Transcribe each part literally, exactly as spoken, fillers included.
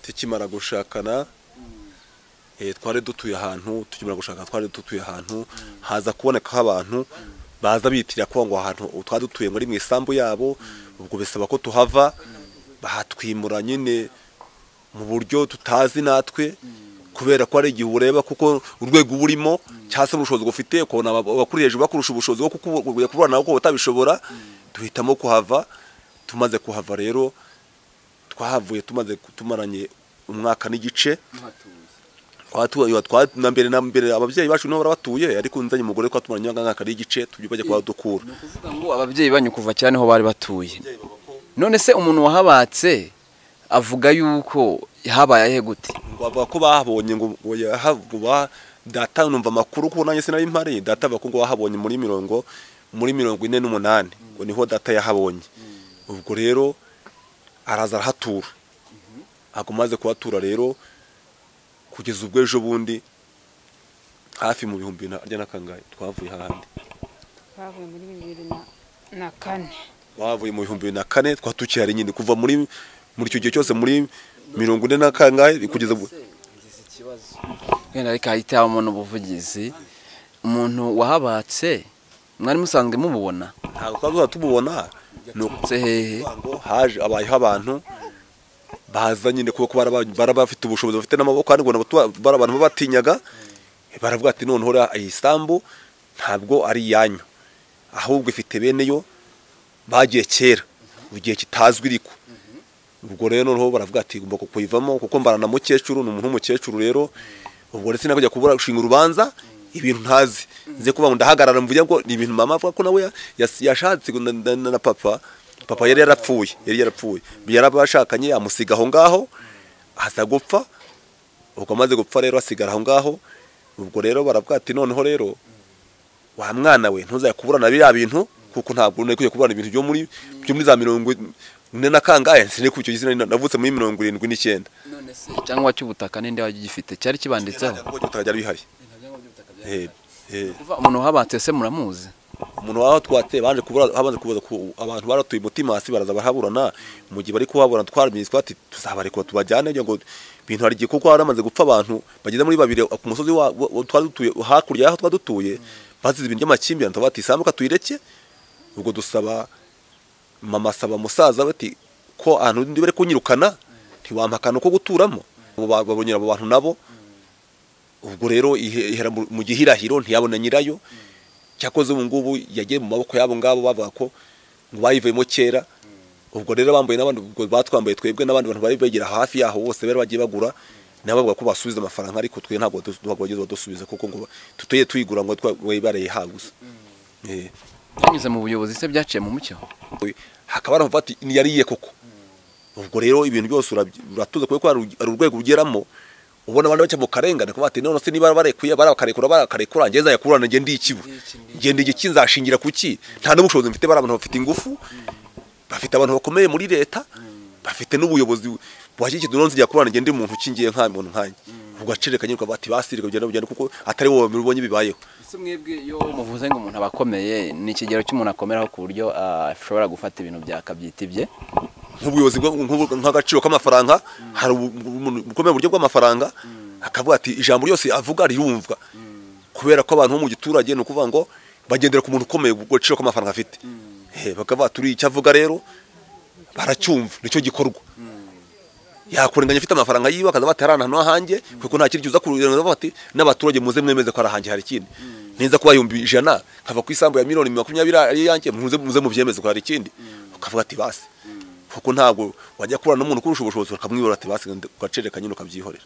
tukimara gushakana eh twari dutuye ahantu tukimara gushaka twari dutuye ahantu haza kuboneka abantu baza bitira ko ngo ahantu twadutuye muri mwisambu yabo ubwo bisaba ko tuhava bahatwimura nyine mu buryo tutazi natwe kubera ko ari igihe ureba kuko urwego burimo cyase ubushobozi gufite ko abakuriyeje bakurusha ubushobozi bwo kukubuye kubana nako batabishobora duhitamo kuhava tumaze kuhava rero twahavuye tumaze tumaranye umwaka n'igice twatuye twa mbere na mbere abavyeyi bacu no barabatuye ariko nzanye umugore ko tumaranye umwaka n'igice tujye kwa dukura no kuvuga ngo abavyeyi banyu kuva cyane ho bari batuye none se umuntu wahabatse avuga yuko habaye ahe gute ngo avuga ko bahabonye ngo yahavuba data numva makuru ko nanye sinari impare data bavuga ngo bahabonye muri mirongo muri mirongo ine n'umunani ngo niho data yahabonye ubwo rero araza arahatura akomaze kuhatura rero kugeza ubwo ejo bundi hafi mu bihumbi arya nakangaye twavuye hahandi bavuye muri bibiri na kane bavuye mu bihumbi na kane twatukiye ari nyine kuva muri muri cyo gihe cyose muri mirongo ine na kangahe kugeza ubwo ikibazo ngenda reka hitamo n'ubuvugizi umuntu wahabatse mwari musanzwe mububona ntabwo twazo tumubona nukutse hehe haje abayeho abantu baza nyine kuko barabafite ubushobozi bafite n'amaboko kandi ngo abantu babatinyaga baravuga ati noneho iyi sambu ntabwo ari yanyu ahubwo ifite bene yo bagiye kera mu gihe kitazwi iriko ubwo rero noneho baravuga ati ngomba kuyivamo kuko mbarana mukecuru n'umuntu w'umukecuru rero ubwo ndetse nakujya kubura gushinga urubanza ibintu ntazi nze kuba ngo ndahagarara mvuye ngo ni ibintu mama avuga ko nawe yashatse na papa papa yari yarapfuye yari yarapfuye yarabashakanye amusiga aho ngaho aza gupfa ubwo amaze gupfa rero asigara aho ngaho ubwo rero baravuga ati noneho rero wa mwana we ntuzakuburana biriya bintu kuko ntabwo nari kujya kuburana ibintu byo muri byo muri za mirongo ine na kangahe sine kucyo gizina navutse muri mirongo irindwi n'icyenda none se cyangwa cy'ubutaka ninde wagifite cyari kibanditseho ubutaka byari bihari eh eh umuntu habatse se muramuzi umuntu waho twatse banje kubura habanze kubaza abantu baratuye mutima hasi baraza barahaburana mu gihe bari kuhabura twarimiye twati tuzabare ko tubajyane ngo bintu hari gihe kuko haramaze gupfa abantu bageze muri babiri ku musozi wa twadutuye hakurya yaho twadutuye bazize ibintu by'amakimbirane tubati samuka tuyireke ubwo dusaba mama saba musaza bati ko ahantu ndi bari kunyirukana ntiwampakana ko guturamo babonyera abo bantu nabo ubwo rero ihera mu gihirahiro ntiyabona nyirayo cyakoze ubu ngubu yagiye mu maboko yabo ngabo bavuga ko ngo bayivemo kera ubwo rero bambaye n'abandi ubwo batwambaye twebwe n'abandi bantu bari begera hafi yaho bose bari bagiye bagura nabo bavuga ko basubiza amafaranga ariko twe ntabwo bageze badusubiza kuko ngo tutoye tuyigura ngo twawe bareye haguza eh byanyuze mu buyobozi se byaciye mu mucyo hakaba bati yariye koko ubwo rero ibintu byose uratuze kuko ari urwego rugeramo ubona abantu bace mu karengane ko bati none se niba barekuye barakarekura barakarekura ngeza yakurana nge ndi ikibu nge ndi ikinzashingira kuki nta n'ubushobozi mfite bari abantu bafite ingufu bafite abantu bakomeye muri leta bafite n'ubuyobozi bwashyikiye nonzi yakurana nge ndi umuntu kingiye nka muntu nkanye ubwo acerekanye ko bati basirika kugenda kugenda kuko atari wowe mubonye bibayeho ese mwebwe yo muvuze ngo umuntu abakomeye ni ikigero cy'umuntu akomeraho ku buryo ashobora gufata ibintu byakabyitibye nk'ubuyobozi nk'agaciro k'amafaranga hari ubukomeye buryo bw'amafaranga akavuga ati ijambo ryose avuga rirumvwa kubera ko abantu bo mu giturage no kuvuga ngo bagendera ku muntu ukomeye gaciro k'amafaranga afite eh bakavuga turi icyo avuga rero baracyumva nicyo gikorwa yakurenganya afite amafaranga yiwe akaza batarana no hanjye kuko nta kiryo uza kururira bati n'abaturage muze mwemeze ko arahanjye hari ikindi niza kuba yumbi ijana kava ku isambu ya miliyoni makumyabiri ari yanjye muze muze muvyemeze ko hari ikindi ukavuga ati basi kuko ntabwo wajya kurana n'umuntu kurusha ubushobozi ukamwibora ati basi ugacereka nyine ukabyihorera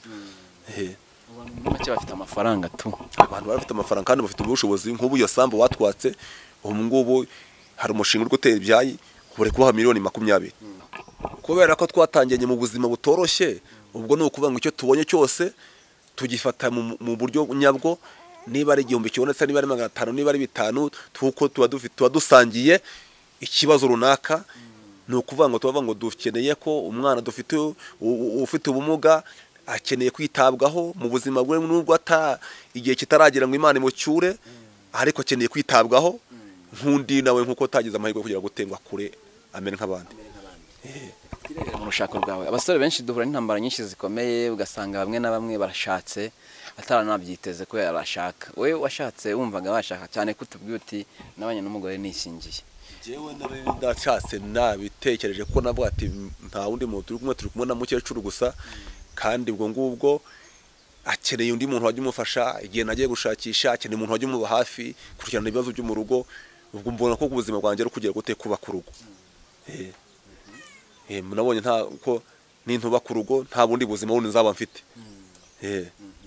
eh abantu bake bafite amafaranga tu abantu bafite amafaranga kandi bafite ubushobozi nk'ubu iyo sambu watwatse ubu ngubu hari umushinga uri gutera ibyayi kubure kuha miliyoni makumyabiri kubera ko twatanganye mu buzima butoroshye ubwo ni ukuvuga ngo icyo tubonye cyose tugifata mu buryo nyabwo niba ari igihumbi kibonetse niba ari magana atanu niba ari bitanu tuko tuba dufite tuba dusangiye ikibazo runaka ni ukuvuga ngo tubavuga ngo dukeneye ko umwana dufite ufite ubumuga akeneye kwitabwaho mu buzima bwe nubwo ata igihe kitaragera ngo Imana imucyure ariko akeneye kwitabwaho nkundi nawe nkuko tagize amahirwe kugira gutengwa kure amere nk'abandi tukirebera mu rushako rwawe abasore benshi duhura n'intambara nyinshi zikomeye ugasanga bamwe na bamwe barashatse ataranabyiteze ko yarashaka wowe washatse wumvaga washaka cyane kutubwiye uti nabanye n'umugore nishingiye jewe nari ndashatse nabitekereje ko nabwo ati nta wundi muntu turi kumwe turi kumwe na mukecuru gusa kandi ubwo ngubwo akeneye undi muntu wajya umufasha igihe nagiye gushakisha akeneye umuntu wajya umuba hafi kurikirana ibibazo byo mu rugo ubwo mbona ko ubuzima bwanjye ari kugira gute kuba ku rugo eh eh munabonye nta ko nintuba ku rugo nta bundi buzima bundi nzaba mfite eh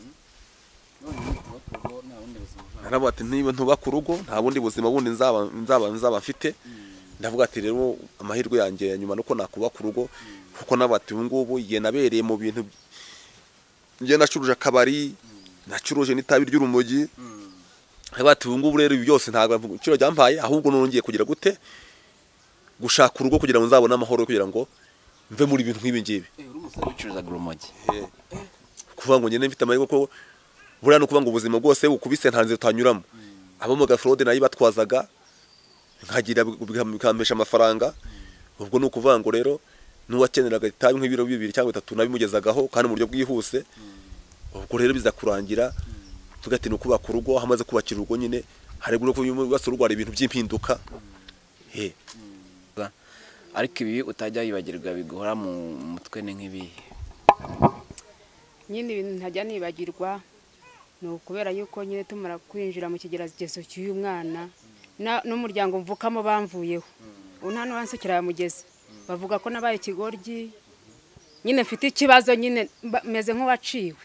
naravuga ati niba ntuba ku rugo nta bundi buzima bundi nzaba nzaba nzaba mfite ndavuga ati rero amahirwe yanjye nyuma nuko nakuba ku rugo kuko nabati ubu ngubu igihe nabereye mu bintu ngiye nacuruje akabari nacuruje n'itabi ry'urumogi bati ubu ngubu rero byose ntabwo cyo ryampaye ahubwo nongeye kugira gute gushaka urugo kugira ngo nzabone amahoro kugira ngo mve muri ibintu nk'ibi ngibi uri umusore ucuruza urumogi kuvuga ngo ngene mfite amahirwe ko buriya no kuvuga ngo ubuzima bwose ukubise ntanze tutanyuramo abo mu gafrode nayo batwazaga nkagira bikampesha amafaranga ubwo no kuvuga ngo rero nuwakeneraga itabi nk'ibiro bibiri cyangwa bitatu nabimugezagaho kandi mu buryo bwihuse ubwo rero biza kurangira tugati no kubaka urugo hamaze kubakira urugo nyine hari gure ko ugasurugwara ibintu by'impinduka he ariko ibi utajya yibagirwa biguhora mu mutwe ni nk'ibi nyine ibintu ntajya nibagirwa no kubera yuko nyine tumara kwinjira mu kigeragezo cy'uyu mwana n'umuryango mvukamo bamvuyeho nta n'uwansekera yamugeze bavuga ko nabaye ikigoryi nyine mfite ikibazo nyine meze nk'uwaciwe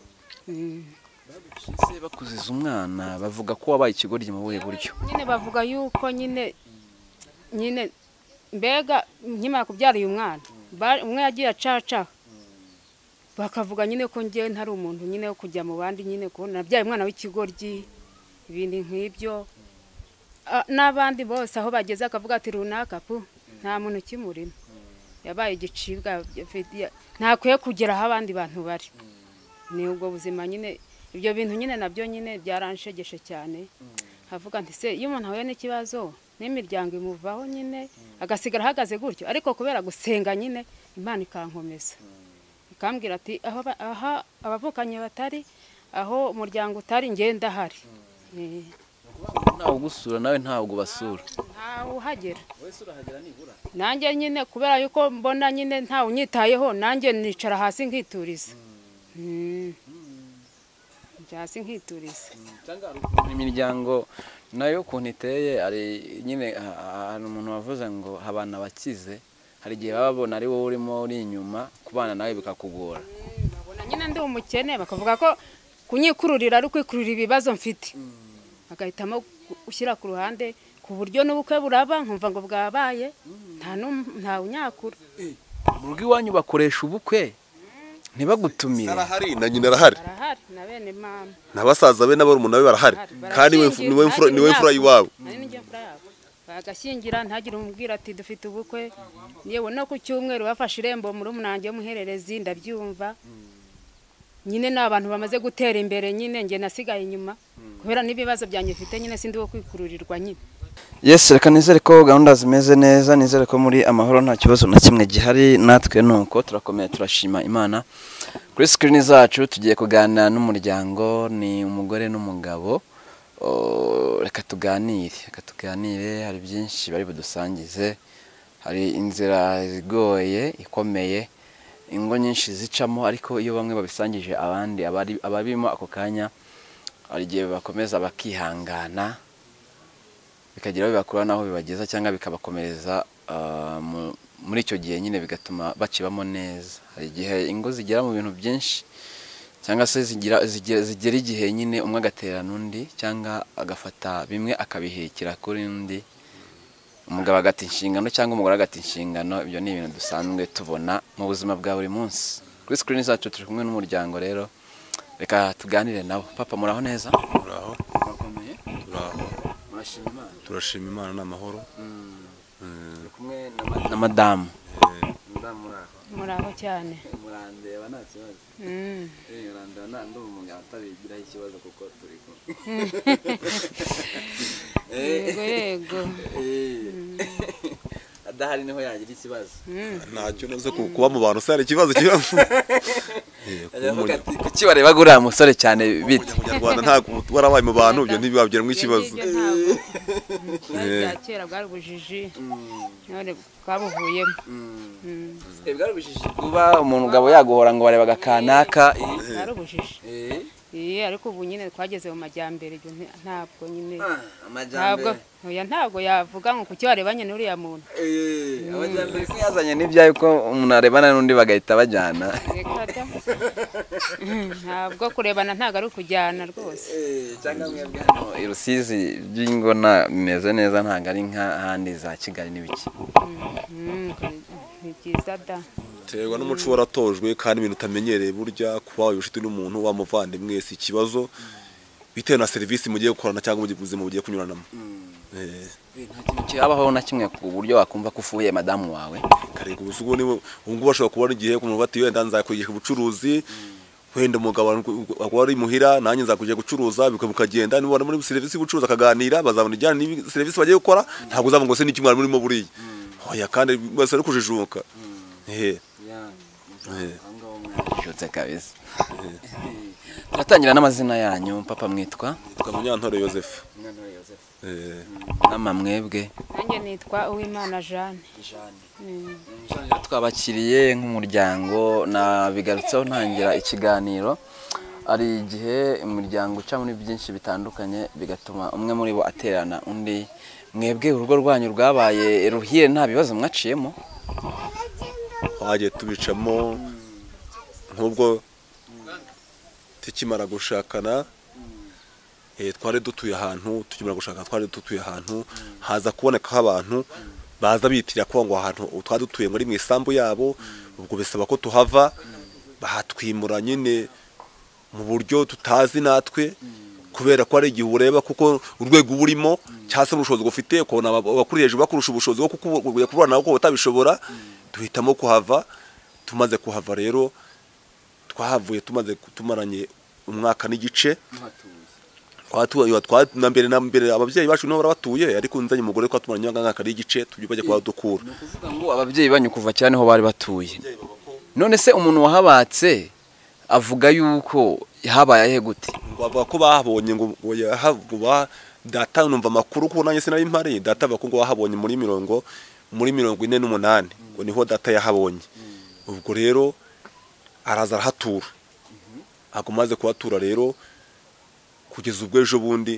se bakuziza umwana bavuga ko wabaye ikigoryi mu buhe buryo nyine bavuga yuko nyine nyine mbega nkimara kubyara uyu mwana umwe yagiye acaca bakavuga nyine ko ngiye ntari umuntu nyine wo kujya mu bandi nyine ko nabyaye umwana w'ikigoryi ibindi nk'ibyo n'abandi bose aho bageze akavuga ati runaka pu nta muntu ukimurimo yabaye igicibwa ntakwiye kugera aho abandi bantu bari ni ubwo buzima nyine ibyo bintu nyine nabyo nyine byaranshegeshe cyane havuga nti se iyo umuntu ahuye n'ikibazo n'imiryango imuvaho nyine agasigara ahagaze gutyo ariko kubera gusenga nyine Imana ikankomeza ikambwira ati aho aha abavukanye batari aho umuryango utari ngenda hari ntawe ugusura nawe ntabwo basura ntawe uhagera wese urahagera nibura nanjye nyine kubera yuko mbona nyine ntawe unyitayeho nanjye nicara hasi nkituriza hasi nkituriza imiryango nayo ukuntu iteye ari nyine ahantu umuntu wavuze ngo abana bakize hari igihe baba babona ari wowe urimo uri inyuma kubana nawe bikakugora babona nyine ndi umukene bakavuga ko kunyikururira ari kwikururira ibibazo mfite bagahitamo ushyira ku ruhande ku buryo n'ubukwe buraba nkumva ngo bwabaye nta nta unyakura mu rugo iwanyu bakoresha ubukwe ntibagutumire arahari na nyina arahari arahari na bene mama n'abasaza be n'abarumuna be barahari kandi niwe mfura niwe mfura yiwabo bagashyingira ntagire umubwira ati dufite ubukwe yewe no ku cyumweru bafashe irembo muri umunange w'umuhererezi ndabyumva nyine n'abantu bamaze gutera imbere nyine nge nasigaye inyuma kubera n'ibibazo byanjye mfite nyine sindi wo kwikururirwa nyine yes reka nizere ko gahunda zimeze neza nizere ko muri amahoro nta kibazo na kimwe gihari natwe nuko turakomeye turashima Imana kuri screen zacu tugiye kuganira n'umuryango ni umugore n'umugabo reka tuganire reka tuganire hari byinshi bari budusangize hari inzira zigoye ikomeye ingo nyinshi zicamo ariko iyo bamwe babisangije abandi ababimo ako kanya hari igihe bakomeza bakihangana bikagira bibakura naho bibageza cyangwa bikabakomereza muri icyo gihe nyine bigatuma bakibamo neza hari igihe ingo zigera mu bintu byinshi cyangwa se zigira zigera igihe nyine umwe agatera n'undi cyangwa agafata bimwe akabihekera kuri undi umugabo agata inshingano cyangwa umugore agata inshingano ibyo ni ibintu dusanzwe tubona mu buzima bwa buri munsi kuri screen zacu turi kumwe n'umuryango rero reka tuganire nabo papa muraho neza muraho murakomeye muraho murashima Imana turashima Imana n'amahoro kumwe na madamu madamu muraho cyane murandeba nta kibazo eh murandeba nta ndo umugabo atabigira ikibazo kuko turi ko yego yego adahari niho yagira ikibazo. ntacyo noze kuba mu bantu sare ikibazo kibazo kuki bareba guriya musore cyane bita Umunyarwanda ntabwo warabaye mu bantu ibyo ntibibabwiramo ikibazo. bya kera bwari ubujiji none bwabuvuyemo. bwari ubujiji kuba umuntu ugabo yaguhora ngo barebaga kanaka bwari ubujiji. Iye ariko ubu nyine twageze mu majyambere ibyo ntabwo nyine ntabwo oya ntabwo yavuga ngo kuki warebanye n'uriya muntu. Eh amajyambere se yazanye n'ibyayo ko umuntu arebana n'undi bagahita bajyana. Ntabwo kurebana ntabwo ari ukujyana rwose. Cyangwa mwebwe hano i Rusizi by'ingona bimeze neza ntabwo ari nk'ahandi za Kigali n'ibiki. Ni byiza da. Terwa n'umuco waratojwe kandi ibintu utamenyereye burya kuba ubushuti n'umuntu wamuvandimwe si ikibazo bitewe na serivisi mugiye gukorana cyangwa mu buzima bugiye kunyuranamo. Eh nta kintu cyabaho na kimwe ku buryo wakumva ko ufuye madamu wawe. Karego ubusugo ni ubwo bashobora kubona igihe ku mubati wenda nzakwigisha ubucuruzi wenda umugabo wari muhira nanjye nzakujya gucuruza bikagenda nibona muri serivisi y'ubucuruzi akaganira bazabona ijyana ni serivisi bagiye gukora ntabwo uzava ngo se n'ikimwe murimo buriye. Oya kandi bose ari kujijuka. Eh Shotse kabisa. Turatangira n'amazina yanyu papa mwitwa? Twitwa Munyantore Joseph. Munyantore Joseph. Eh nama mwebwe? Nanjye nitwa Uwimana Jeanne. Jeanne. Twabakiriye nk'umuryango na bigarutseho ntangira ikiganiro ari igihe umuryango uca muri byinshi bitandukanye bigatuma umwe muri bo aterana undi. Mwebwe urugo rwanyu rwabaye ruhire nta bibazo mwaciyemo? Twagiye tubicamo nk'ubwo tukimara gushakana eh twari dutuye ahantu tukimara gushaka twari dutuye ahantu haza kuboneka abantu baza bitira ko ngo ahantu twari dutuye muri mwisambu yabo ubwo besaba ko tuhava bahatwimura nyine mu buryo tutazi natwe kubera ko ari igihe ureba kuko urwego burimo cyase ubushobozi gufite ko abakuriyeje bakurusha ubushobozi bwo kubona nako batabishobora duhitamo kuhava. Tumaze kuhava rero twahavuye tumaze tumaranye umwaka n'igice twatuye twa mbere na mbere ababyeyi bacu no barabatuye ariko nzanye umugore ko tumaranye umwaka n'igice tubyibaje kwa dukura. No kuvuga ngo ababyeyi banyu kuva cyane ho bari batuye. None se umuntu wahabatse avuga yuko habaye ahe gute? Ngo avuga ko bahabonye ngo yahavuba data numva makuru ko nanjye sinari impari data bako ngo wahabonye muri mirongo muri mirongo ine n'umunani ngo niho data yahabonye. Ubwo rero araza arahatura agumaze kuhatura rero kugeza ubwo ejo bundi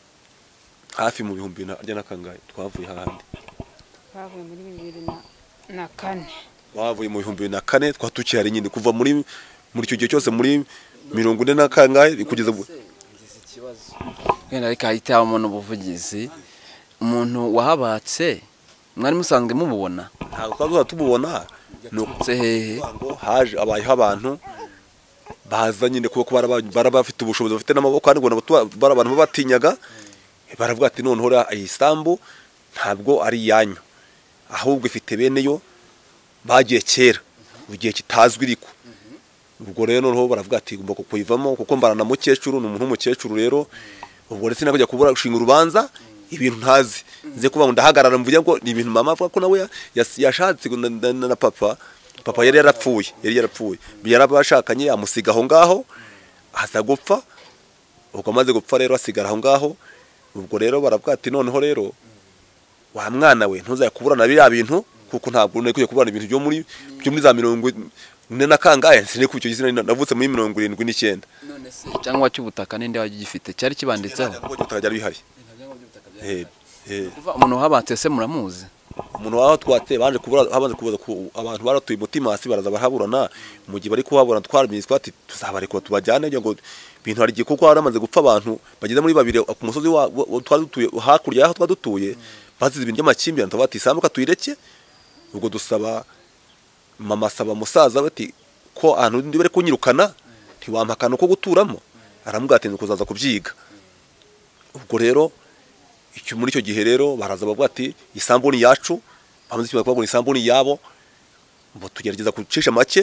hafi mu bihumbi na kangahe twavuye hahandi twavuye muri bibiri na kane twavuye mu bihumbi na kane twatukira nyine kuva muri muri icyo gihe cyose muri mirongo ine na kangahe kugeza ubwo ikibazo wenda reka hitabamo n'ubuvugizi umuntu wahabatse mwari musanzwe mububona ntabwo twavuga tumubona nukutse hehe haje abayeho abantu baza nyine kuko barabafite ubushobozi bafite n'amaboko kandi ngo abantu babatinyaga baravuga ati none hora isambu ntabwo ari yanyu ahubwo ifite bene yo bagiye kera ugiye kitazwi riko. Ubwo rero noneho baravuga ati ngomba kuyivamo kuko mbarana mukecuru n'umuntu w'umukecuru rero ubwo retse nakujya kubura gushinga urubanza ibintu ntazi nze kuba ndahagarara mvuye ngo ni ibintu mama avuga ko nawe yashatse na papa papa yari yarapfuye yari yarapfuye yarabashakanye amusiga aho ngaho aza gupfa ubwo amaze gupfa rero asigara aho ngaho. Ubwo rero baravuga ati noneho rero wa mwana we ntuzakuburana biriya bintu kuko ntabwo nekuye kuburana ibintu byo muri byo muri za mirongo ine na kangahe sine ku cyo gizina navutse muri mirongo irindwi n'icyenda. None se cyangwa cy'ubutaka ninde wagifite cyari kibanditseho ubutaka byari bihari. Eh eh umuntu habatse se muramuzi umuntu waho twatse banje kubura habanze kubaza abantu baratuye mutima hasi baraza barahaburana mu gihe bari kuhaburana twarimiye twati tuzabareka tubajyane ngo bintu hari gihe kuko haramaze gupfa abantu bageze muri babiri ku musozi wa twari dutuye hakurya yaho twadutuye bazize ibintu by'amakimbirane tubati isambuka tuyireke. Ubwo dusaba mama saba musaza bati ko ahantu ndi bari kunyirukana ntiwampakana ko guturamo aramubwira kuzaza kubyiga. Ubwo rero icyo muri icyo gihe rero baraza bavuga ati isambu ni yacu bamaze kuvuga ngo isambu ni yabo mbo tugerageza gucisha make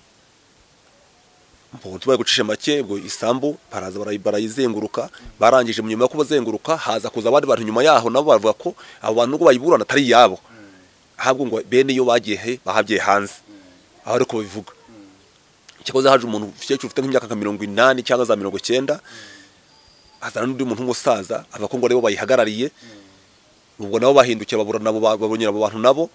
mbo tubaye gucisha make ubwo isambu baraza barayizenguruka barangije mu nyuma yo kubazenguruka haza kuza abandi bantu nyuma yaho nabo bavuga ko abo bantu ngo bayiburana atari yabo ahabwo ngo bene iyo bagiye he bahabye hanze aho ariko bivuga cyakoze haje umuntu ufite ufite nk'imyaka nka mirongo inani cyangwa za mirongo cyenda azana n'undi muntu w'umusaza ava ko ngo rebo bayihagarariye ubwo nabo bahindukira babura nabo babonyera abo bantu nabo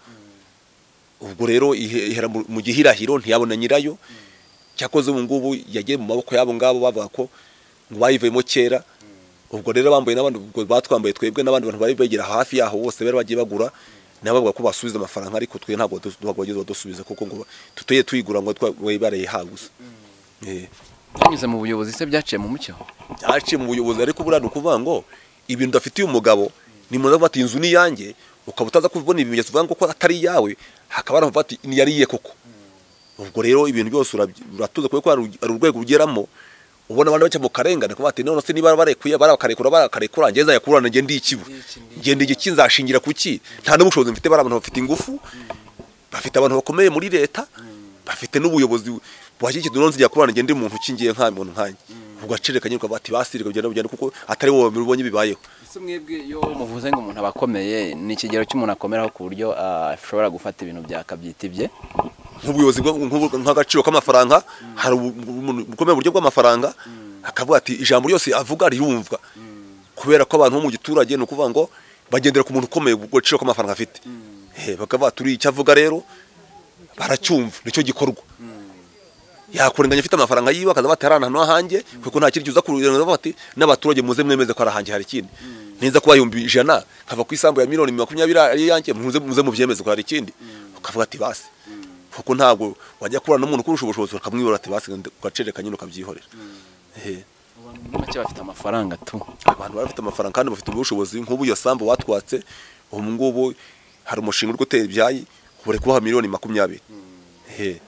ubwo rero ihera mu gihirahiro ntiyabona nyirayo cyakoze ubu ngubu yagiye mu maboko yabo ngabo bavuga ko ngo bayivuyemo kera ubwo rero bambaye n'abandi ubwo batwambaye twebwe n'abandi bantu bari begera hafi yaho bose bari bagiye bagura nabo bavuga ko basubiza amafaranga ariko twe ntabwo bageze badusubiza kuko ngo tuteye tuyigura ngo twabareye haguza eh byanyuze mu buyobozi se byaciye mu mucyo byaciye mu buyobozi ariko burano kuvuga ngo ibintu dafitiye umugabo ni muno bati inzu ni yanjye ukaba utaza kubona ibimenyetso uvuga ngo ko atari yawe hakaba aravuga ati ni yariye koko ubwo rero ibintu byose uratuze kuko ari urwego rugeramo ubona abantu bace mu karengane kuba ati none se niba barekuye barakarekura barakarekura ngeza yakurana nge ndi ikibu nge ndi iki nzashingira kuki nta n'ubushobozi mfite bari abantu bafite ingufu bafite abantu bakomeye muri leta bafite n'ubuyobozi bwashyikiye nonze yakurana nge ndi muntu kingiye nka muntu nkanye ubwo acerekanye uko bati basirika kugenda kugenda kuko atari wowe mubonye bibayeho ese mwebwe yo muvuze ngo umuntu abakomeye ni ikigero cy'umuntu akomeraho ku buryo ashobora gufata ibintu byakabyitibye nk'ubuyobozi nk'agaciro k'amafaranga hari ubukomeye buryo bw'amafaranga akavuga ati ijambo ryose avuga rirumvwa kubera ko abantu bo mu giturage no kuvuga ngo bagendera ku muntu ukomeye gaciro k'amafaranga afite eh bakavuga turi icyo avuga rero baracyumva nicyo gikorwa yakurenganya afite amafaranga yiwe akaza batarana hano hanjye kuko nta kiryo uza kururira bati n'abaturage muze mwemeze ko arahanjye hari ikindi ninza kuba yumbi ijana kava ku isambu ya miliyoni makumyabiri ari yanjye muze muze muvyemeze ko hari ikindi ukavuga ati basi kuko ntabwo wajya kurana n'umuntu kurusha ubushobozi ukamwibora ati basi ugacereka nyine ukabyihorera eh abantu bake bafite amafaranga tu abantu bafite amafaranga kandi bafite ubushobozi nk'ubu iyo sambu watwatse ubu ngubu hari umushinga uri gutera ibyayi ubure kubaha miliyoni makumyabiri eh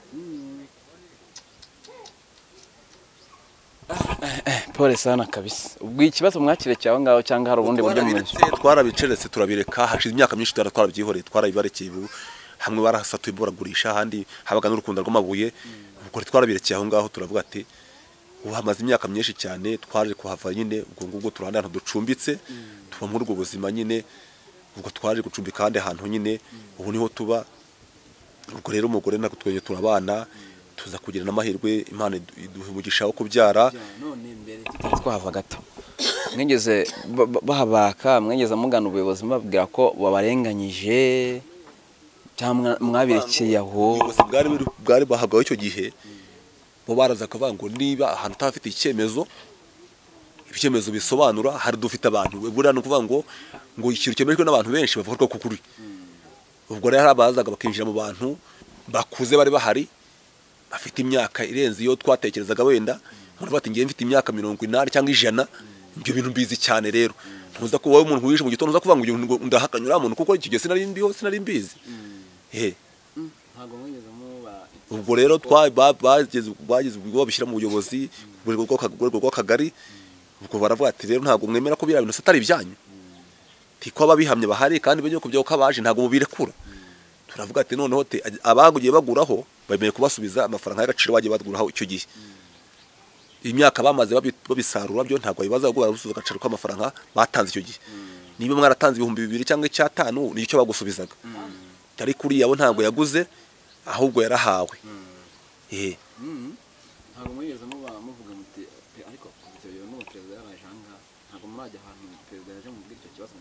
pole sana kabisa ubwo ikibazo mwakire cyawe ngaho cyangwa hari ubundi buryo mwiza twarabiceretse turabireka hashize imyaka myinshi twarabyihoreye twarabibarekeye ubu hamwe barasatuye boragurisha handi habaga n'urukundo rw'amabuye ubwo twarabirekeye aho ngaho turavuga ati ubu hamaze imyaka myinshi cyane twaje kuhava nyine ubwo ngubwo turahanda ahantu ducumbitse tuba muri ubwo buzima nyine ubwo twaje gucumbika kandi ahantu nyine ubu niho tuba ubwo rero umugore nako tweye turabana tuza kugira n'amahirwe Imana iduhumugisha wo kubyara none mbere twahava gato mwegeze bahabaka mwegeze mugana ubuyobozi mubabwira ko babarenganyije cyangwa mwabirekeye aho ubuyobozi bwari bwari bahagaho icyo gihe bo baraza akavuga ngo niba ahantu utafite icyemezo ibyemezo bisobanura hari dufite abantu buriya no kuvuga ngo ngo ikintu cyemejwe n'abantu benshi bavuga ko kuri ubwo rero abazaga bakinjira mu bantu bakuze bari bahari bafite imyaka irenze iyo twatekerezaga wenda muri bati ngiye mfite imyaka mirongo inani cyangwa ijana ibyo bintu mbizi cyane rero ntuza ko wowe umuntu wishe mu gitondo uza kuvuga ngo ndahakanyura umuntu kuko iki gihe sinari mbiho sinari mbizi eh ntago mwigeze muba ubwo rero twabageze bageze ubwo babishyira mu buyobozi bwo rw'akagari ubwo baravuga ati rero ntago mwemera ko bira bintu satari ibyanyu tiko ababihamye bahari kandi benye kubyo ko abaje ntago mubirekura turavuga ati noneho abagugiye baguraho bemeye kubasubiza amafaranga y'agaciro bagiye baguraho icyo gihe imyaka bamaze babisarura byo ntago bibaza gukora gusubiza agaciro k'amafaranga batanze icyo gihe niba mwaratanze ibihumbi bibiri cyangwa icyatanu nicyo bagusubizaga ari kuri yabo ntago yaguze ahubwo yarahawe eh ntago mwigeze muba muvuga muti ariko ibyo no perezida yarajanga ntago murajya ahantu perezida yaje mu bwicyo kibazo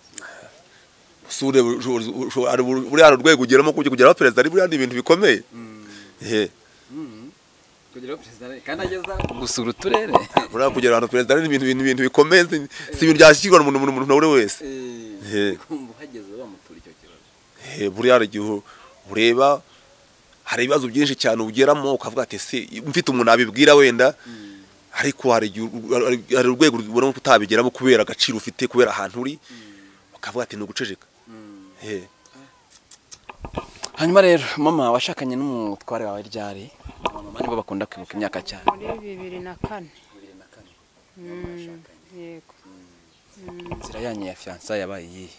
sure ari buri hano rwego ugeramo kugira perezida ari buri hano ibintu bikomeye eh kugira perezida kandi ageza gusura uturere buri kugira hano perezida ari ibintu ibintu bikomeye si ibintu byashyirwa n'umuntu umuntu nawe wese eh hageze bamutura icyo kibazo eh buri hano igihe ureba hari ibibazo byinshi cyane ugeramo ukavuga ati se mfite umuntu abibwira wenda ariko hari hari urwego ubona ko utabigeramo kubera agaciro ufite kubera ahantu uri ukavuga ati no guceceka eh hanyuma rero mama washakanye n'umutware wawe ryari mama nibo bakunda kwibuka imyaka cyane muri bibiri na kane yego inzira yanyu ya fiança yabaye iyihe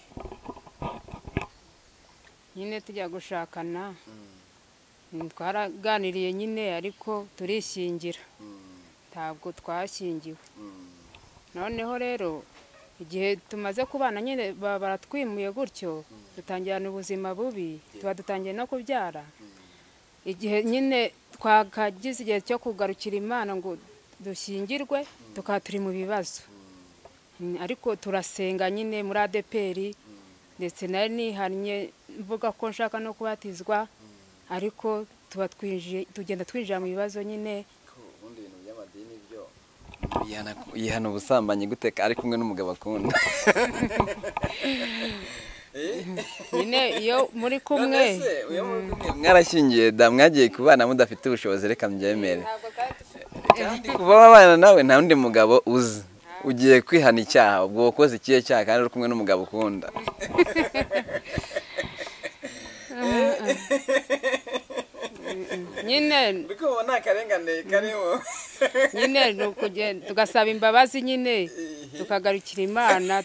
nyine tujya gushakana twaraganiriye nyine ariko turishingira ntabwo twashingiwe noneho rero igihe tumaze kubana nyine baba baratwimuye gutyo dutangirana ubuzima bubi tuba dutangiye no kubyara igihe nyine twakagize igihe cyo kugarukira Imana ngo dushyingirwe tukaba turi mu bibazo ariko turasenga nyine muri A D P R ndetse nari nihannye mvuga ko nshaka no kubatizwa ariko tuba twinjiye tugenda twinjira mu bibazo nyine ubundi ibintu by'amadini byo yihana ubusambanyi guteka ari kumwe n'umugabo akunda nyine iyo muri kumwe mwarashyingiye da mwagiye kubana mudafite ubushobozi reka mbyemere kuba wabana nawe nta wundi mugabo uzi ugiye kwihana icyaha ubwo wakoze ikihe cyaha kandi uri kumwe n'umugabo ukunda nyine ubona akarengane karimo nyine tugasaba imbabazi nyine tukagarukira Imana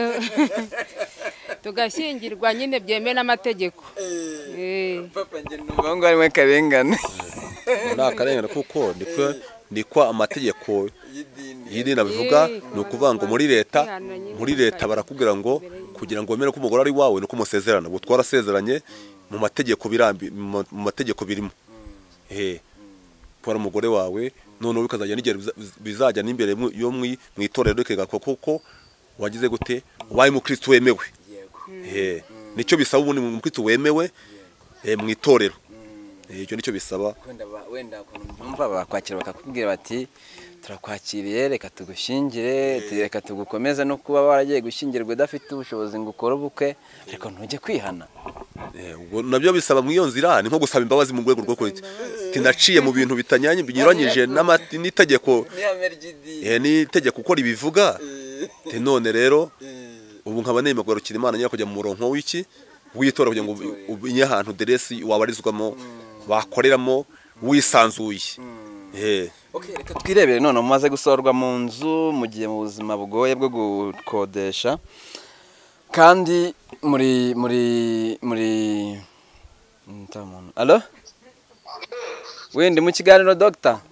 tugashyingirwa nyine byemewe n'amategeko papa njye numva ngo harimo akarengane nta akarengane kuko niko amategeko y'idini abivuga ni ukuvuga ngo muri leta muri leta barakubwira ngo kugira ngo wemere ko umugore ari wawe nuko umusezerana ubwo twarasezeranye mu mategeko birambi mu mategeko birimo eh kwa umugore wawe none bikazajya nigere bizajya n'imbere yo mu itorero rikega kuko wagize gute wabaye mu Kristo wemewe eh nicyo bisaba ubundi mu Kristo wemewe mu itorero icyo nicyo bisaba wenda numva bakwakira bakakubwira bati turakwakiriye reka tugushyingire reka tugukomeze no kuba waragiye gushyingirwa udafite ubushobozi ngo ukore ubukwe ariko ntujye kwihana ubwo nabyo bisaba mu iyo nzira ni nko gusaba imbabazi mu rwego rwo kurya tinaciye mu bintu bitanyanye binyuranyije n'itegeko n'itegeko uko ribivuga none rero ubu nkaba nemeye kugarukira Imana nyine kujya mu murongo w'iki witora kugira ngo ubinye ahantu deresi wabarizwamo bakoreramo wisanzuye eh okay reka twirebere none mumaze gusorwa mu nzu mugiye mu buzima bugoye bwo gukodesha kandi muri muri muri ntamuntu allo wende mu kiganiro doctor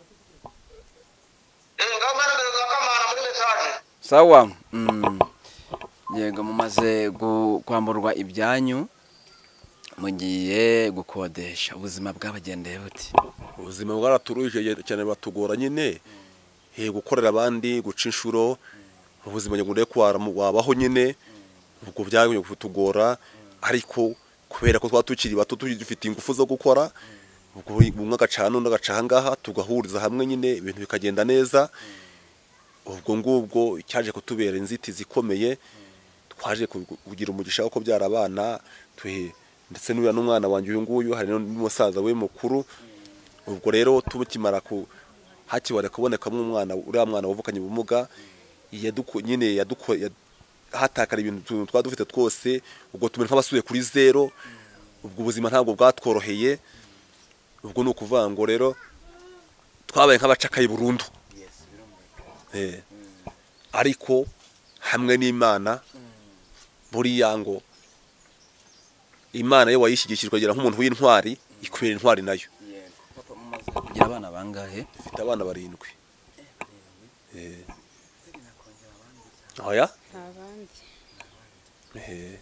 eh ngamaragaza kamana muri message sawa mm yego mumaze kwamburwa ibyanyu mugiye gukodesha ubuzima bwabagendeye buti ubuzima bwaraturuje cyane batugora nyine he gukorera abandi guca inshuro ubuzima nyungude kwara wabaho nyine ubwo byaje kutugora ariko kubera ko twatukiri bato dufite ingufu zo gukora ubwo umwe agacana undi agacaha ngaha tugahuriza hamwe nyine ibintu bikagenda neza ubwo ngubwo cyaje kutubera inzitizi ikomeye twaje kugira umugisha uko byara abana tuhe ndetse n'uya n'umwana wanje uyu nguyu hari n'umusaza we mukuru ubwo rero tubukimara ku hakibare kubonekamo umwana uriya mwana wavukanye ubumuga yaduko nyine yaduko hatakara ibintu twadufite twose ubwo tumene nk'abasuye kuri zero ubwo ubuzima ntabwo bwatworoheye ubwo no kuvuga ngo rero twabaye nk'abacakaye burundu eh ariko hamwe n'Imana buriya ngo Imana yo wayishigikirwa kugira nk'umuntu w'intwari ikwera intwari nayo papa mumaze kugira abana bangahe mfite abana barindwi eh oya abandi eh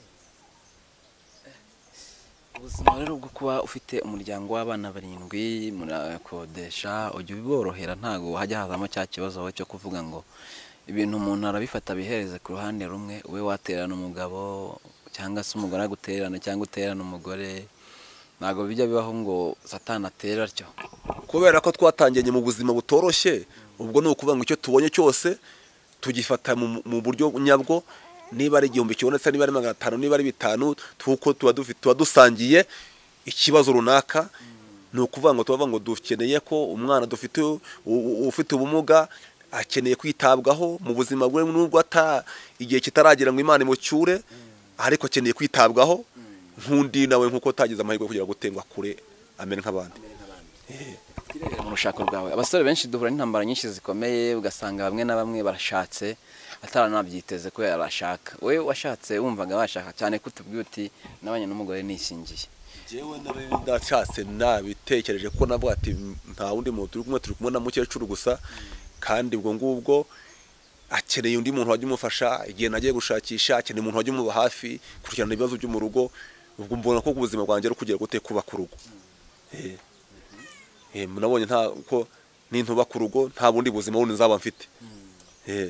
ubuzima rero bwo kuba ufite umuryango w'abana barindwi murakodesha ujye uborohera ntago hajya hazamo cya kibazo aho cyo kuvuga ngo ibintu umuntu arabifata bihereze ku ruhande rumwe we waterana umugabo cyangwa se umugore aguterana cyangwa uterana umugore ntago bijya bibaho ngo satana atera atyo kubera ko twatanganye mu buzima butoroshye ubwo no kuvuga ngo icyo tubonye cyose tugifata mu buryo nyabwo niba ari igihumbi kibonetse niba ari magana atanu niba ari bitanu tuko tuba dufite tuba dusangiye ikibazo runaka ni ukuvuga ngo tubavuga ngo dukeneye ko umwana dufite ufite ubumuga akeneye kwitabwaho mu buzima bwe nubwo ata igihe kitaragera ngo Imana imucyure ariko akeneye kwitabwaho nkundi nawe nkuko tagize amahirwe kugira gutengwa kure amene nk'abandi mu rushako rwawe abasore benshi duhura n'intambara nyinshi zikomeye ugasanga bamwe na bamwe barashatse ataranabyiteze ko yarashaka wewe washatse wumvaga bashaka cyane kutubwiye uti nabanye n'umugore nishingiye jewe ndashatse nabitekereje ko nabwo ati nta wundi muntu turi kumwe turi kumwe na mukecuru gusa kandi ubwo ngubwo akeneye undi muntu wajya umufasha igihe nagiye gushakisha, akeneye umuntu wajya umuba hafi kurikirana ibibazo byo mu rugo. Ubwo mbona ko ubuzima bwanjye ari kugira gute kubaka urugo. eh eh nabonye nta ko nintuba ku rugo nta bundi buzima bundi nzaba mfite. eh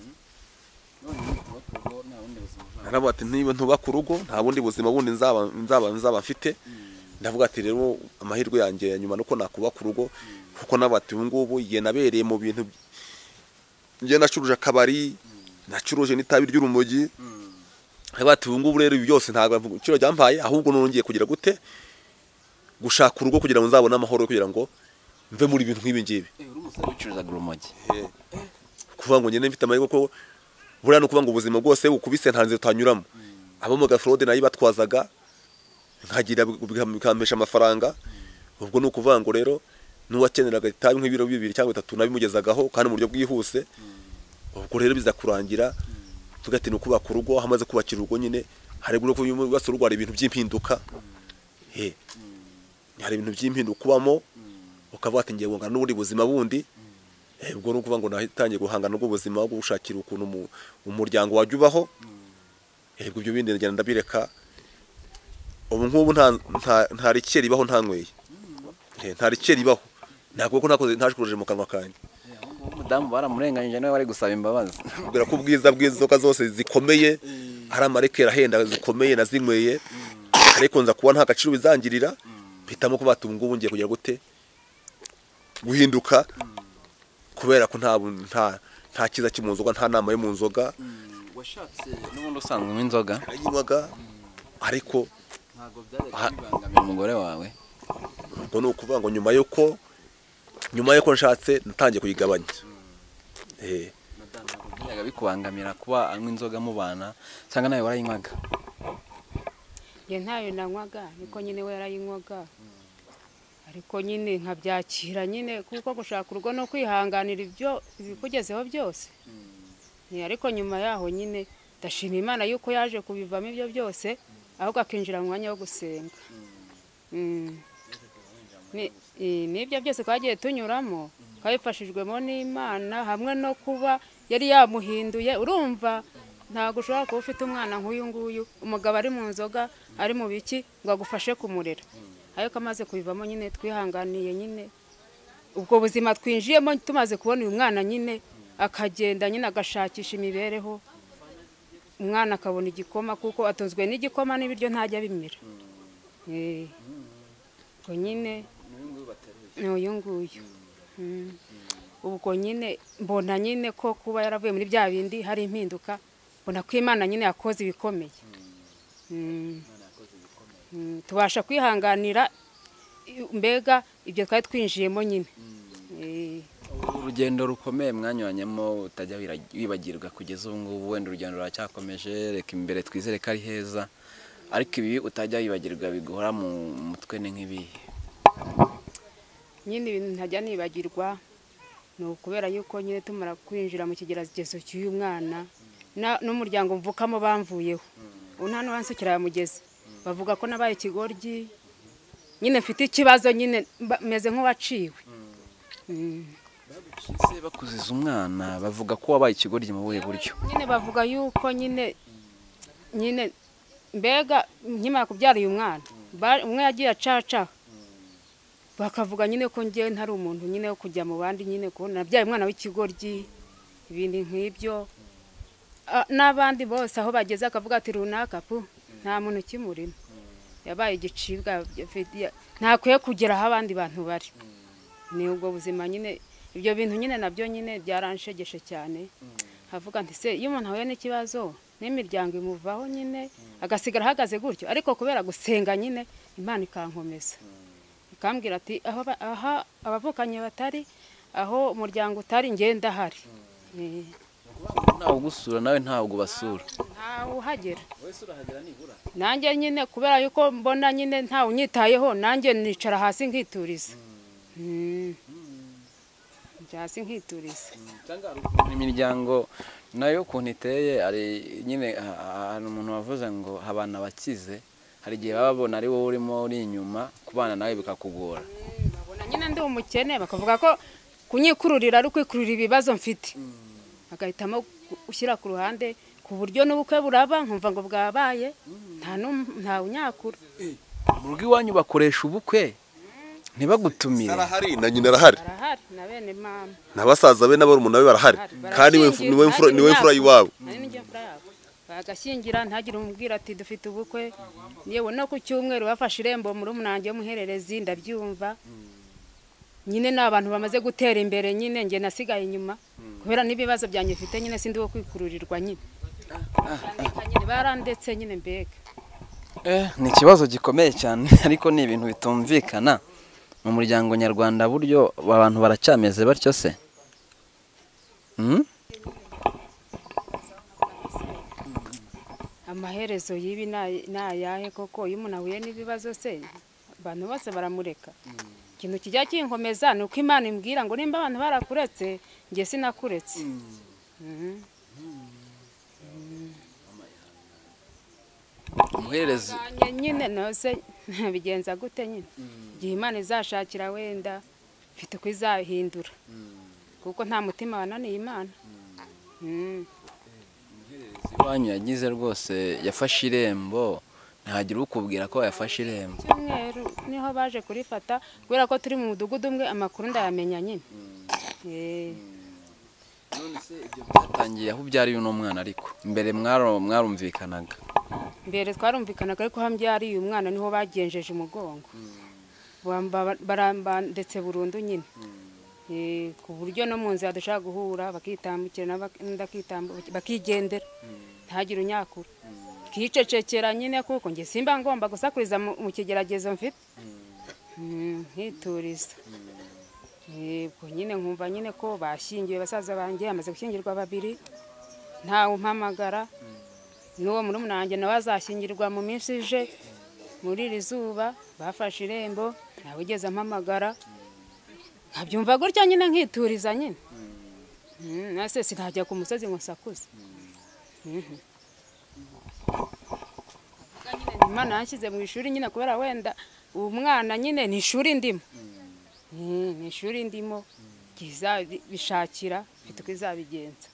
Naravuga ati niba ntuba ku rugo nta bundi buzima bundi nzaba nzaba nzaba mfite. Ndavuga ati rero amahirwe yanjye ya nyuma nuko nakuba ku rugo, kuko nabati ubu ngubu igihe nabereye mu bintu ngiye nacuruje akabari, nacuruje n'itabi ry'urumogi. Bati ubu ngubu rero byose ntabwo cyo ryampaye, ahubwo nongeye kugira gute gushaka urugo kugira ngo nzabone amahoro, kugira ngo mve muri ibintu nk'ibi ngibi. Eh uri umusore ucuruza urumogi. Eh kuvuga ngo nyine mfite amahirwe ko buriya no kuvuga ngo ubuzima bwose ukubise ntanze tutanyuramo. Abo mu gafrode nayi batwazaga nkagira bikampesha amafaranga. Ubwo no kuvuga ngo rero nuwakeneraga itabi nk'ibiro bibiri cyangwa bitatu nabimugezagaho kandi mu buryo bwihuse. Ubwo rero biza kurangira tugati no kubaka urugo, hamaze kubakira urugo nyine hari gure ko bwase urwara ibintu by'impinduka. Eh hari ibintu by'impinduka kubamo ukavuga ati ngiye ngana n'ubundi buzima bundi. Eh ubwo no kuvuga ngo nahitangiye guhangana n'ubwo buzima bwo gushakira ukuntu umuryango wajyubaho. Eh ubwo byo bindi ngenda ndabireka. Ubu nk'ubu nta nta rikeri baho ntanyweye. Eh nta rikeri baho. Ntabwo ko nakoze ntaje mu kanwa kanje. Umudamu baramurenganyije nawe bari gusaba imbabazi. Kubera ko ubwiza bw'izoka zose zikomeye hari amarekera henda zikomeye nazinyweye, ariko nza kuba nta gaciro bizangirira, mpitamo kuba ati ngubu ngiye kugira gute guhinduka, kubera ko nta nta nta kiza cyo mu nzoga, nta nama yo mu nzoga. Washatse n'ubundi usanzwe mu inzoga ayinywaga, ariko ntago byajyaga umugore wawe. Ubwo no kuvuga ngo nyuma yuko nyuma yuko nshatse natangiye kuyigabanya. Eh ntabwo bikubangamira kuba anywa inzoga mu bana cyangwa nawe warayinywaga? Nge ntayo nanywaga, niko nyine we yarayinywaga. Ariko nyine nkabyakira nyine kuko gushaka urugo no kwihanganira ibyo bikugezeho byose. Ni ariko nyuma yaho nyine ndashima Imana yuko yaje kubivamo ibyo byose, ahubwo akinjira mu mwanya wo gusenga. Mm. Ni nibyo byose twagiye tunyuramo, twabifashijwemo n'Imana, hamwe no kuba yari yamuhinduye. Urumva ntago ushobora kuba ufite umwana nk'uyu nguyu, umugabo ari mu nzoga ari mu biki ngo agufashe kumurera. Ariko amaze kubivamo nyine twihanganiye nyine ubwo buzima twinjiyemo, tumaze kubona uyu mwana nyine akagenda nyine agashakisha imibereho, umwana akabona igikoma kuko atunzwe n'igikoma n'ibiryo ntajya bimira. Eh ko nyine uyu nguyu. Ubwo nyine mbona nyine ko kuba yaravuye muri bya bindi hari impinduka, mbona ko Imana nyine yakoze ibikomeye. Tubasha kwihanganira mbega ibyo twari twinjiyemo nyine. Urugendo rukomeye mwanyuranyemo utajya wibagirwa kugeza ubu ngubu, wenda urugendo ruracyakomeje, reka imbere twizere ko ari heza, ariko ibi utajya wibagirwa biguhora mu mutwe ni nk'ibihe? Nyine ibintu ntajya nibagirwa ni ukubera yuko nyine tumara kwinjira mu kigeragezo cy'uyu mwana n'umuryango mvukamo bamvuyeho. Ubu nta n'uwansukira yamugeze, bavuga ko nabaye ikigoryi, nyine mfite ikibazo, nyine meze nk'uwaciwe. Ese bakuziza umwana bavuga ko wabaye ikigoryi mu buhe buryo? Nyine bavuga yuko nyine nyine mbega nkimara kubyara uyu mwana umwe yagiye acaca, bakavuga nyine ko ngiye ntari umuntu nyine wo kujya mu bandi, nyine ko nabyaye umwana w'ikigoryi, ibindi nk'ibyo. N'abandi bose aho bageze akavuga ati runaka pu nta muntu kimurimo, yabaye igicibwa, ntakwiye kugera aho abandi bantu bari. Ni ubwo buzima nyine, ibyo bintu nyine nabyo nyine byaranshegeshe cyane. Havuga nti se iyo umuntu ahuye n'ikibazo n'imiryango imuvaho nyine agasigara ahagaze gutyo, ariko kubera gusenga nyine Imana ikankomeza, ikambwira ati aha abavukanye batari, aho umuryango utari ngenda hari. Ntawe ugusura nawe ntabwo basura? Ntawe uhagera. Wese urahagera nibura? Nanjye nyine kubera yuko mbona nyine ntawe unyitayeho, nanjye nicara hasi nkituriza. Hasi nkituriza. Imiryango nayo ukuntu iteye, ari nyine ahantu umuntu wavuze ngo abana bakize, hari igihe baba babona ari wowe urimo uri inyuma, kubana nawe bikakugora. Babona nyine ndi umukene, bakavuga ko kunyikururira ari ukwikururira ibibazo mfite. agahitamo gushyira ku ruhande ku buryo n'ubukwe buraba nkumva ngo bwabaye nta nta unyakura. mu rugo iwanyu bakoresha ubukwe ntibagutumire? arahari na nyina arahari, arahari na bene mama n'abasaza be n'abarumuna be barahari, kandi niwe mfura niwe mfura y'iwabo. bagashyingira ntagire umubwira ati dufite ubukwe. yewe no ku cyumweru bafashe irembo muri umunange w'umuhererezi ndabyumva. nyine ni abantu bamaze gutera imbere, nyine njye nasigaye inyuma kubera n'ibibazo byanjye mfite, nyine sindi wo kwikururirwa nyine nyine barandetse nyine mbega. Eh, ni ikibazo gikomeye cyane ariko ni ibintu bitumvikana mu muryango nyarwanda. Buryo abantu baracyameze batyo se? Amaherezo y'ibi ni ayahe koko? iyo umuntu ahuye n'ibibazo se abantu bose baramureka? ikintu kijya kinkomeza ni uko Imana imbwira ngo nimba abantu barakuretse njye sinakuretse. umuherezi nyine nose bigenza gute nyine igihe Imana izashakira wenda mfite uko izahindura kuko nta mutima wananiye Imana. iwanyu yagize rwose yafashe irembo, ntagira ukubwira ko yafashe irembo? cyumweru niho baje kurifata kubera ko turi mu mudugudu umwe, amakuru ndayamenya nyine. none se ibyo byatangiye aho ubyariye uno mwana? Ariko mbere mwarumvikanaga? mbere twarumvikanaga ariko aho mbyariye umwana niho bagenjeje umugongo baramba ndetse burundu nyine. ku buryo no mu nzira dushaka guhura bakitambukira bakigendera ntagire unyakura, kicecekera nyine kuko njye simba ngomba gusakuriza mu kigeragezo mfite nkituriza. ubwo nyine nkumva nyine ko bashyingiwe basaza banjye, amaze gushyingirwa babiri ntawe umpamagara. n'uwo muri umunange nawe azashyingirwa mu minsi ije muri iri zuba, bafashe irembo ntawe ugeze ampamagara. nkabyumva gutya nyine nkituriza nyine. nase sinajya ku musozi ngo nsakuze. Imana yanshyize mu ishuri nyine kubera wenda uwo mwana nyine ni ishuri ndimo. ni ishuri ndimo bishakira mfite uko izabigenza.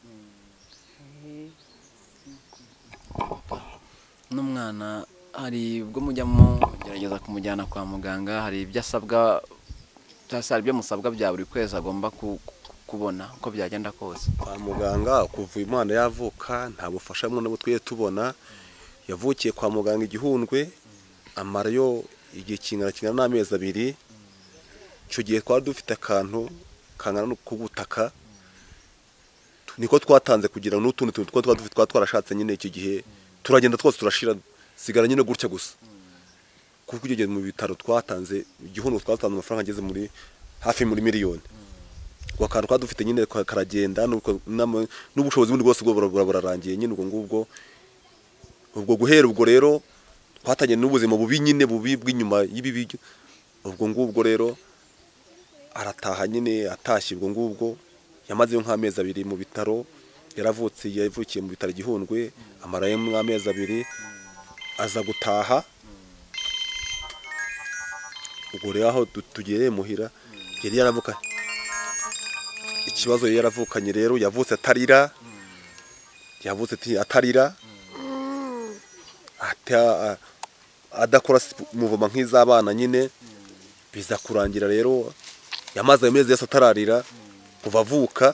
n'umwana hari ubwo mujya mugerageza kumujyana kwa muganga, hari ibyo asabwa cyangwa hari ibyo musabwa bya buri kwezi agomba kubona uko byagenda kose? Kwa muganga kuva Imana yavuka nta bufasha bumwe nabwo twiye tubona. yavukiye kwa muganga igihundwe, amarayo igihe kingana kingana n'amezi abiri. icyo gihe twari dufite akantu kangana no kubutaka, niko twatanze kugira ngo n'utundi tuntu two dufite twa twarashatse nyine. icyo gihe turagenda twose turashira, sigara nyine gutya gusa, kuko icyo gihe mu bitaro twatanze igihundwe, twatanze amafaranga ageze muri hafi muri miliyoni. ubwo akantu twari dufite nyine karagenda, n'ubushobozi bundi bwose bwo burarangiye nyine. ubwo ngubwo ubwo guhera ubwo rero twatanye n'ubuzima bubi nyine, bubi bw'inyuma y'ibibi. ubwo ngubwo rero arataha nyine, atashye ubwo ngubwo yamazeyo nk'amezi abiri mu bitaro. yaravutse yavukiye mu bitaro igihundwe, amarayo nk'amezi abiri, aza gutaha. ubwo rero aho tugiye muhira yari yaravuka ikibazo yari yaravukanye rero, yavutse atarira, yavutse atarira adakora muvoma nk'iz'abana nyine. biza kurangira rero yamaze amezi yose atararira kuva avuka.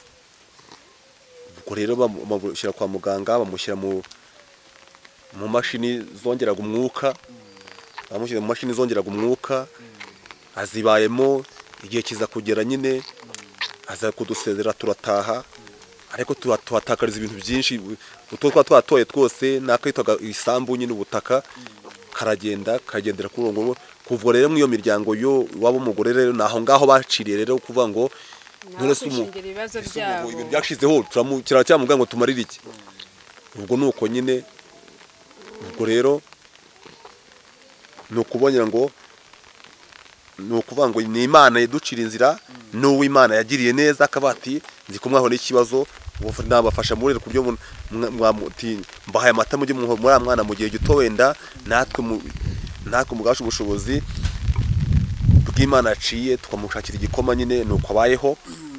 ubwo rero bamushyira kwa muganga, bamushyira mu mu mashini zongeraga umwuka, bamushyira mu mashini zongeraga umwuka. azibayemo igihe kiza kugera nyine, aza kudusezera turataha. ariko tuhatakariza ibintu byinshi, utwo twa twatoye twose nakitwaga isambu nyine, ubutaka karagenda kagendera kuri ngo. kuva rero muri iyo miryango yo wabo umugore rero naho ngaho baciriye rero kuvuga ngo nturese umuntu ibintu byashizeho turamukira cyangwa ngo tumarire iki. ubwo nuko nyine. ubwo rero nukubonera ngo nukuvuga ngo ni Imana yaducira inzira, n'uwo Imana yagiriye neza akabati nzi ko mwaho n'ikibazo nabafasha muri ku buryo mwamuti mbahaye amata mujye muri mwana mu gihe gito wenda natwe natwe mugasha ubushobozi bw'Imana yaciye tukamushakira igikoma nyine nuko abayeho.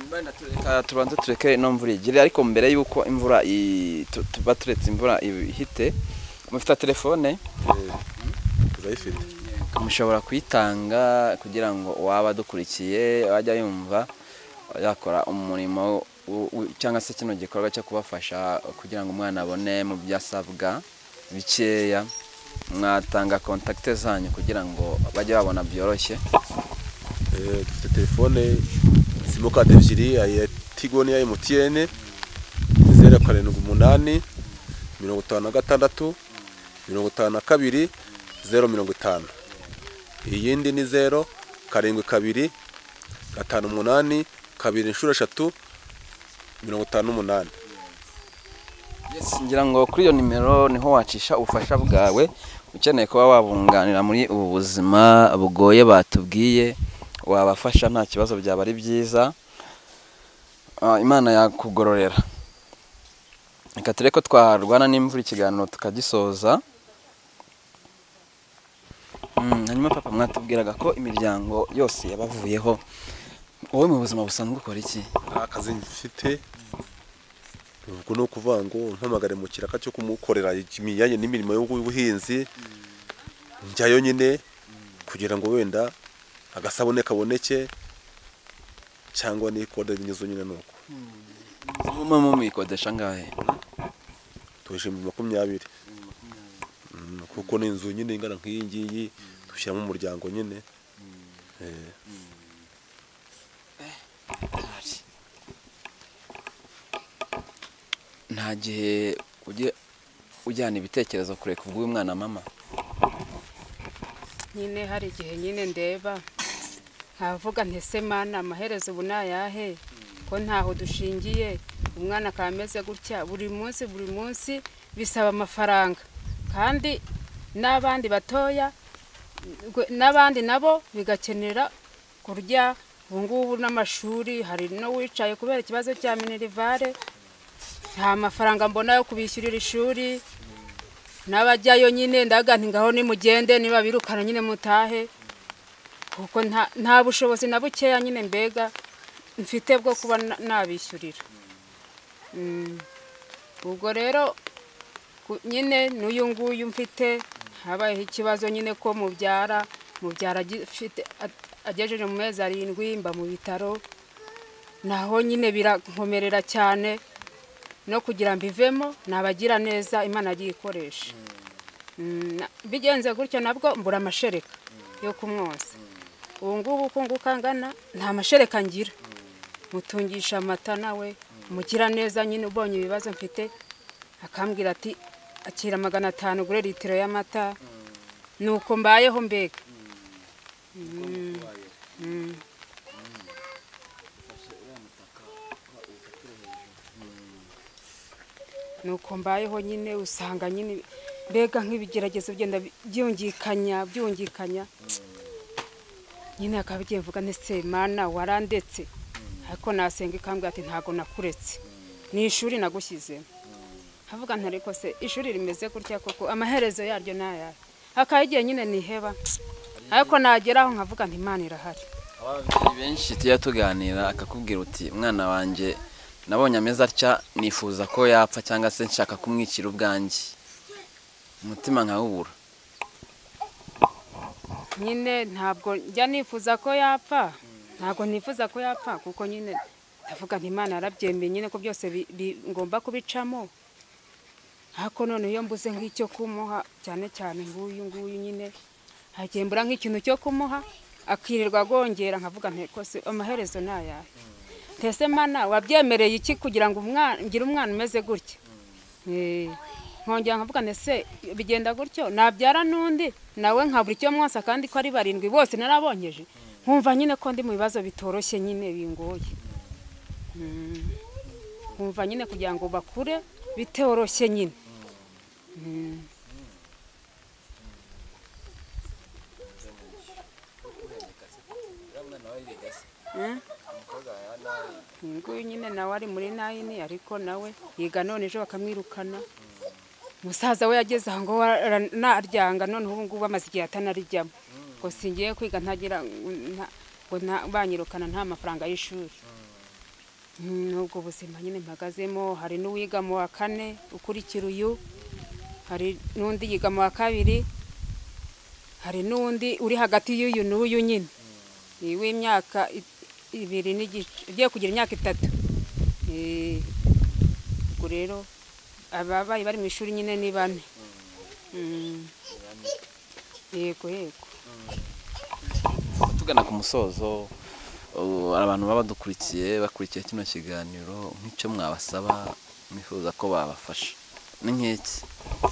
mbanda tureka tubanze tureke no mvura igire ariko mbere yuko imvura tuba turetse imvura ihite mufite telefone turayifite mushobora kuyitanga kugira ngo waba dukurikiye wajya yumva yakora umurimo cyangwa se kino gikorwa cyo kubafasha kugira ngo umwana abone mu byasabwa bikeya mwatanga kontakte zanyu kugira ngo bajye babona byoroshye. Eh dufite telefone simukadi ebyiri ya Tigo ya M T N zeru karindwi umunani mirongo itanu na gatandatu mirongo itanu na kabiri zeru mirongo itanu. Iyindi ni zero karindwi kabiri gatanu umunani kabiri inshuro eshatu mirongo itanu n'umunani. Yes, ngira ngo kuri iyo nimero niho wacisha ubufasha bwawe ukeneye kuba wabunganira muri ubu buzima bugoye batubwiye wabafasha nta kibazo byaba ari byiza. Uh, Imana yakugororera. Reka tureko twarwana n'imvura ikiganiro tukagisoza. Mm, hanyuma papa mwatubwiraga ko imiryango yose yabavuyeho. Wowe mu buzima busanzwe ukora iki? Akazi mfite ubwo no kuvuga ngo mpamagare mu kiraka cyo kumukorera imiyanye n'imirimo y'ubuhinzi njyayo nyine kugira ngo wenda agasabone kaboneke cyangwa ni kode binyizo nyine nuko. Mama mu ikodesha ngahe? Tuje mu makumyabiri. Kuko n'inzu nyine ingana nk'iyi ngiyi dushyiramo umuryango nyine. Eh. Nta gihe ujye ujyana ibitekerezo kure kubw'uyu mwana mama. Nyine hari igihe nyine ndeba nkavuga ntese mana amaherezo ubu nayahe ko ntaho dushingiye umwana kameze gutya buri munsi buri munsi bisaba amafaranga kandi n'abandi batoya n'abandi nabo bigakenera kurya ubungubu n'amashuri hari no wicaye kubera ikibazo cya minerivare nta mafaranga mbona yo kubishyurira ishuri n'abajyayo nyine ndaga ntingaho ni mugende niba birukana nyine mutahe kuko nta nta bushobozi na bukeya nyine mbega mfite bwo kuba nabishyurira. Ubwo rero nyine n'uyu nguyu mfite habayeho ikibazo nyine ko mubyara mubyara afite agejeje mu mezi arindwi mba mu bitaro naho nyine birankomerera cyane no kugira mbivemo nabagira neza Imana agiye ikoresha. Bigenze gutyo nabwo mbura amashereka yo kumwoza. Ubu ngubu kunguka ngana nta mashereka ngira mutungisha amata nawe mugira neza nyine ubonye ibibazo mfite akambwira ati akira magana atanu gure litiro y'amata nuko mbayeho mbega. Nuko mbayeho nyine usanga nyine mbega nk'ibigeragezo bigenda byungikanya byungikanya nyine akabigiye mvuga nese mana warandetse ariko nasenga ikambwira ati ntago nakuretse ni ishuri nagushyize havuga ntariko se ishuri rimeze gutya koko amaherezo yaryo naya akayigiye nyine niheba ariko nageraho nkavuga nti Imana irahari. Ababyeyi benshi tujya tuganira akakubwira uti mwana wanje nabonye ameza atya nifuza ko yapfa cyangwa se nshaka kumwicira ubwanjye umutima nkawubura. Nyine ntabwo njya nifuza ko yapfa ntabwo nifuza ko yapfa kuko nyine ndavuga nti Imana yarabyemeye nyine ko byose ngomba kubicamo ariko none iyo mbuze nk'icyo kumuha cyane cyane nguyu nguyu nyine hagembura nk'ikintu cyo kumuha akirirwa gongera nkavuga nti ko se amaherezo nayahe tese mana wabyemereye iki kugira ngo umwana ngira umwana umeze gutya. Eh nkongera nkavuga nese bigenda gutyo nabyara nundi nawe nkabura icyo mwasa kandi ko ari barindwi bose narabonyeje nkumva nyine ko ndi mu bibazo bitoroshye nyine bingoye. Nkumva nyine kugira ngo bakure bitoroshye nyine. Nguyu nyine nawe ari muri nine ariko nawe yiga none ejo bakamwirukana musaza we yageze aho ngo naryanga none ubu ngubu amaze igihe atanarijyamo ngo singiye kwiga ntagira ngo banyirukana nta mafaranga y'ishuri. n'ubwo buzima nyine mpagazemo. Hari n'uwiga mu wa kane ukurikira uyu, hari n'undi yiga mu wa kabiri, hari n'undi uri hagati y'uyu n'uyu nyine ni w'imyaka ibiri n'igice ugiye kugira imyaka itatu. Ubwo rero ababaye bari mu ishuri nyine ni bane. Yego yego. Tugana ku musozo, abantu baba badukurikiye bakurikiye kino kiganiro, nk'icyo mwabasaba mwifuza ko babafasha ni nk'iki?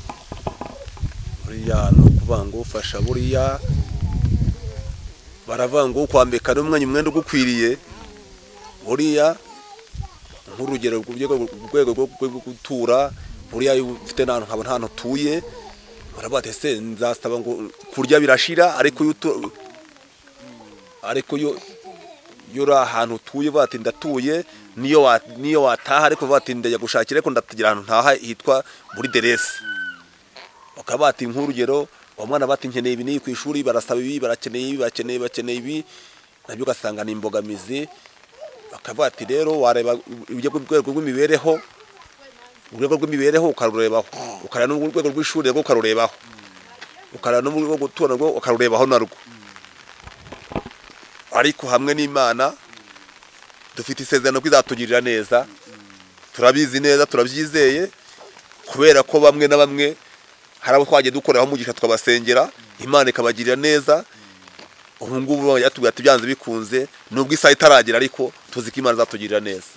buriya ni ukuvuga ngo ufasha, buriya baravuga ngo kwambika n'umwanya umwenda ugukwiriye. Buriya nk'urugero ku rwego rwo gutura, buriya ufite n'ahantu nkaba nta hantu utuye, baravuga ati ese nzasaba ngo kurya birashira, ariko ariko yo uri ahantu utuye bati ndatuye, niyo niyo wataha ariko bati ndajya gushakira ariko ndatagira ahantu ntaha hitwa muri deresi. Bakaba bati nk'urugero umwana bati nkeneye ibi ni ku ishuri, barasaba ibi, barakeneye ibi, bakeneye bakeneye ibi, nabyo ugasanga ni imbogamizi. Bakaba bati rero wareba ujye ku rwego rw'imibereho, urwego rw'imibereho ukarurebaho, ukareba n'urwego rw'ishuri rwo ukarurebaho, ukareba n'urwego rwo gutura rwo ukarurebaho narwo. Ariko hamwe n'Imana dufite isezerano ko izatugirira neza, turabizi neza, turabyizeye, kubera ko bamwe na bamwe hari abo twagiye dukoreraho umugisha tukabasengera, Imana ikabagirira neza. Ubu ngubu yatubwira ati byanze bikunze nubwo isaha itaragera ariko tuzi ko Imana izatugirira neza.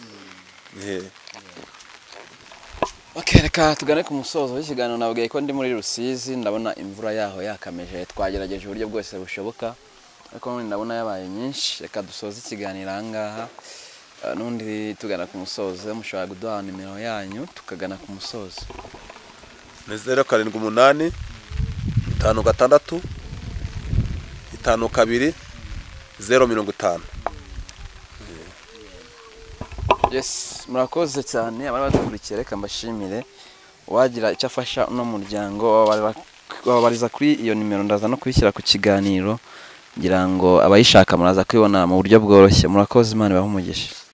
Okay, reka tugane ku musozo w'ikiganiro. Nabwiye ko ndi muri Rusizi, ndabona imvura yaho yakameje, twagerageje uburyo bwose bushoboka ariko ndabona yabaye nyinshi. Reka dusoze ikiganiro ahangaha, n'undi tugana ku musozo. Mushobora kuduha nimero yanyu tukagana ku musozo. Ni zeru karindwi umunani itanu gatandatu itanu kabiri zeru mirongo itanu. Yes, murakoze cyane abari badukurikiye. Reka mbashimire. Wagira icyo afasha uno muryango wabariza kuri iyo nimero, ndaza no kwishyira ku kiganiro ngira ngo abayishaka muraza kwibona mu buryo bworoshye. Murakoze, Imana ibahe umugisha.